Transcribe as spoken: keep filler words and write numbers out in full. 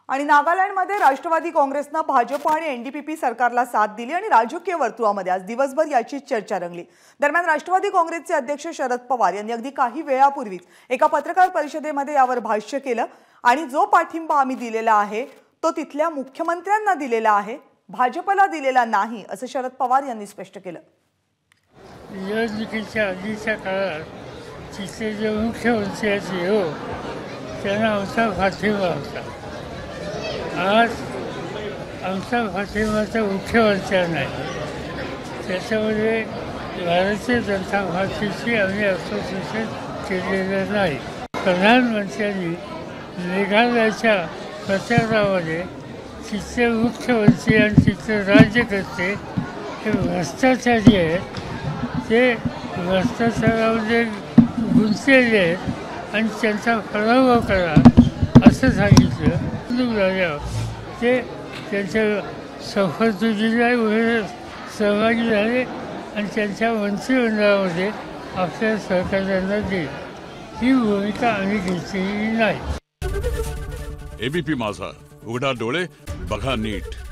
आणि नागालँडमध्ये राष्ट्रवादी काँग्रेसने भाजप आणि एनडीपीपी सरकारला साथ दिली आणि राजकीय वर्तुळामध्ये आज दिवसभर याची चर्चा रंगली। दरम्यान राष्ट्रवादी काँग्रेसचे अध्यक्ष शरद पवार यांनी अगदी काही वेळापूर्वीच एका पत्रकार परिषदेमध्ये यावर भाष्य केलं आणि जो पाठिंबा आम्ही दिलेला आहे तो तिथल्या मुख्यमंत्र्यांना दिलेला आहे, भाजपला दिलेला नाही असं शरद पवार यांनी स्पष्ट केलं। निवडणुकीच्या आधीच्या काळात तिथे जे मुख्यमंत्री हो त्यांना आमचा पाठिंबा होता। आज आमचा पाठिंबा तर मुख्यमंत्र्यांना आहे। त्याच्यामध्ये भारतीय जनता पार्टीची आम्ही असोसिएशन केलेलं नाही। प्रधानमंत्र्यांनी मेघालयाच्या प्रचारामध्ये तिथले मुख्यमंत्री आणि तिथले राज्यकर्ते हे भ्रष्टाचारी आहेत, ते भ्रष्टाचारामध्ये गुंतलेले आहेत आणि त्यांचा पराभव करा असं सांगितलं। झाल्यावर ते त्यांच्या संसदेमध्ये सहभागी झाले आणि त्यांच्या मंत्रिमंडळामध्ये आपल्या सहकार्यांना दिली। ही भूमिका आम्ही घेतलेली नाही। एबीपी माझा, उघडा डोळे बघा नीट।